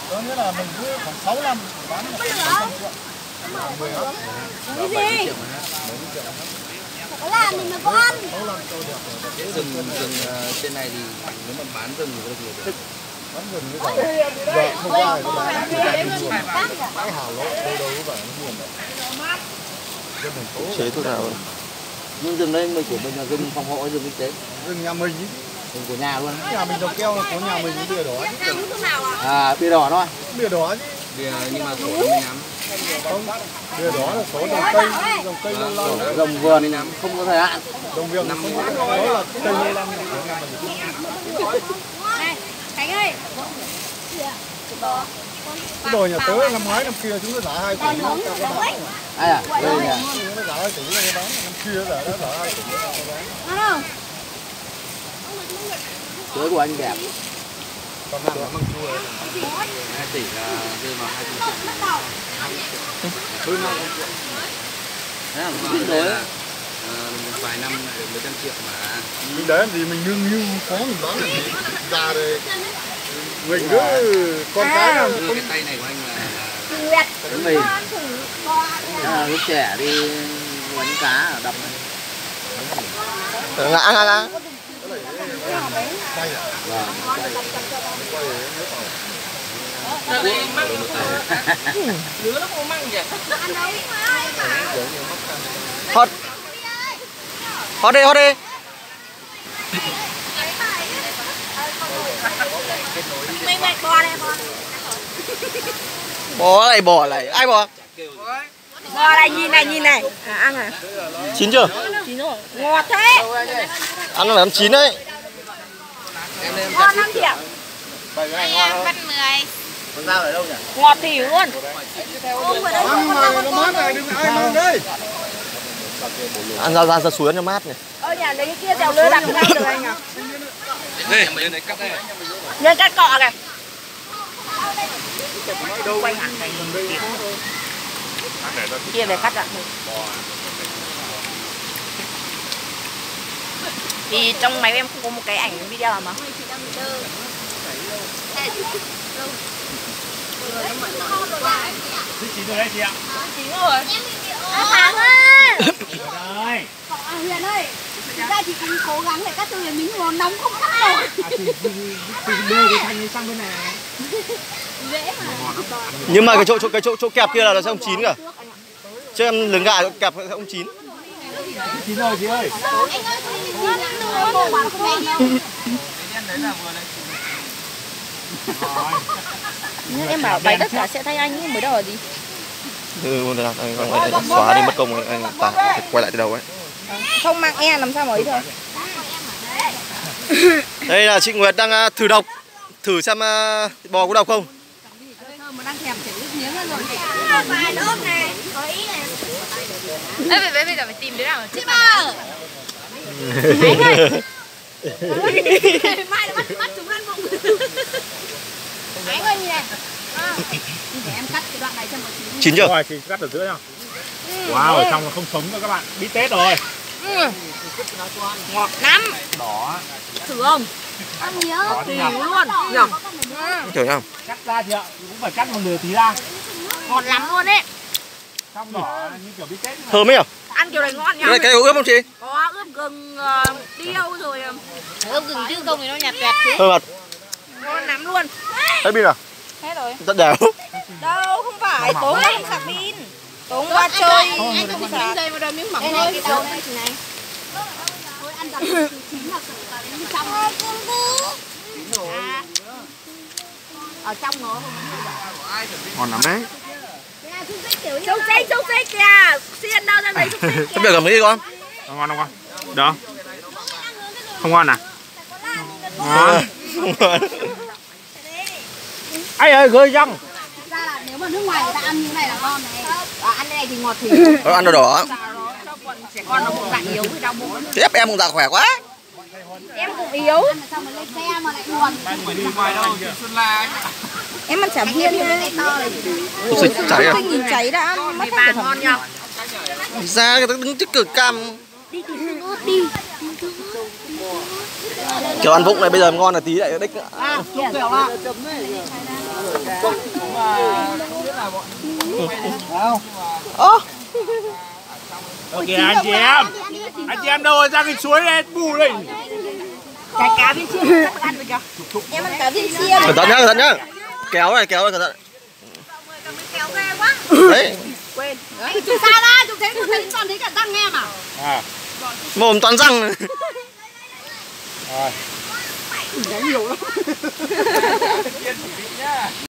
Có nghĩa là mình cứ khoảng 6 năm bán được 600 triệu. Cái gì? Có làm mình mà con. Cái rừng trên này thì nếu mà bán rừng thì được nhiều. Bán rừng như vậy. Giờ không có ai có bán người ta đi mua. Cái hào lỗ đâu đâu vậy nó buồn đấy. Dân thành phố. Chế thuốc nào? Nhưng rừng đây của mình là rừng phòng hộ, rừng kinh tế. Rừng nhà mình ý. Rừng của nhà luôn. Nhà mình trồng keo là có nhà mình cái bìa đỏ chứ. À, bìa đỏ thôi. Bìa đỏ chứ. Bìa nhưng mà sổ mình nắm. Không, bìa đỏ là số trồng cây lâu lâu. Trồng vườn thì nắm không có thời hạn. Trồng vườn năm đó là cây lâu năm. Này, Khánh ơi. Cái đồi nhà tớ năm ngoái năm kia chúng nó giá 2 tỷ nó bán. Ai à? Đây nè. Nó giá 2 tỷ nó bán, năm kia giá nó giá 2 tỷ nó bán. Ngon không? Chuối của anh đẹp. Còn hàng là măng chua. 2 tỷ là rơi vào 2 tỷ. Thôi nào. Thế là mình đấy. Vài năm được mấy trăm triệu mà. Mình đấy làm gì mình nương như khó mình bán làm gì ra đây. Mình cứ con cái là cái tay này của anh là Nguyệt. đúng mình. Lúc trẻ đi đánh cá ở đập này. Ngã. tay à? Lứa nó không măng vậy. Hót đi. Mình bò đây con. Bò lại, ai bò? Bò này nhìn này. À, ăn à? Chín chưa? Chín rồi. Ngọt thế. Ăn là chín đấy. Ngon lắm chị ạ. Con dao ở đâu nhỉ? Ngọt thì luôn. Ăn mà nó mát này đừng ai mang đây. Ăn ra suối nó mát này. Nhà lấy cái kia dèo lưới đặt ra được anh ạ. Đây, mấy này cắt đây. Nhân cắt cọ kìa. Kia về cắt ạ. Vì trong máy em không có một cái ảnh video nào mà. Chín rồi đấy chị ạ. Chín rồi. Thắng á. Đây. Huyền ơi, thực ra chị cũng cố gắng để cắt cho Huyền miếng ngon nóng không cắt nổi. Từ đưa cái thanh sang bên này. Dễ mà. Nhưng mà cái chỗ kẹp kia là sẽ không chín cả. Chứ em lừng gà kẹp sẽ không chín. Chín rồi chị ơi. Anh ơi, nó bán không bao nhiêu. Nhưng em bảo bày tất cả sẽ thay anh ấy mới đầu là gì? Anh xóa đi mất công anh quay lại từ đầu ấy. Không mang e làm sao mà ấy thôi. Đây là chị Nguyệt đang thử độc. Thử xem bò có độc không? Mà đang thèm chảy nước miếng rồi. Vài nước này, có ý này. Ê, bây giờ phải tìm đứa nào mà chị bà. Anh ơi. Mai bắt chúng ăn bụng. Anh ơi nhìn này. Để em cắt cái đoạn này cho nó chín. Chín chưa? Rồi chị cắt ở giữa nào. Wow, ở trong là không sống đâu các bạn. Biết Tết rồi. Ngọt lắm. Đỏ. Thử không? Ăn nhớ thì luôn. Nhở? Thử nhá. Cắt ra chị ạ. Cũng phải cắt một nửa tí ra. Ngọt lắm luôn đấy. Trong đỏ như kiểu biết Tết. Thơm ấy à? Ăn kiểu này ngon nhá. Cái có ướp không chị? Có ướp gừng tiêu rồi. Ướp gừng chứ không thì nó nhạt nhạt chứ. Thơm ạ. Ngon lắm luôn. Hết pin à? Hết rồi. Rất đều. Đâu không phải, tối không sạc pin. Tối qua chơi anh không sạc. Đây mà đợi miếng mỏng thôi. Cái đầu này này. Thôi ăn dặm chín là bên trong. Ở trong nó Ngon lắm đấy. xúc xích kìa. Xiên đâu ra lấy xúc xích kìa. Thế biểu cầm cái gì con? Ngon không con? Được. Không ngon à? Ngon. Không ngon. Ai ơi gơi răng. Thực ra là nếu mà nước ngoài người ta ăn như này là ngon này. Ăn cái này thì ngọt thì. Ăn đồ đỏ. Trẻ con nó bụng dạ yếu thì đau bụng. Thế em cũng dạ khỏe quá. Em cũng yếu. Sao mà lên xe mà lại buồn. Đi ngoài đâu? Xuân La. Em ăn chả viên nha. Tôi xịt cháy à? Nhìn cháy đã mất hết cả ngon nhau. Ra người ta đứng trước cửa cam. Đi tìm tương ớt đi. Kiểu ăn vụng này bây giờ ngon là tí lại đích. À, kìa. kìa anh chị em đâu rồi, ra cái suối này bù lên. Cá viên chiên ăn được kìa. Em ăn cá viên chiên. Cẩn thận nhá. Kéo này cẩn thận. Kéo ghê quá. Đấy. Quên. Chụp sao ra, chụp thấy toàn thấy cả răng em à? Mồm toàn răng. Rồi. Nhiều lắm.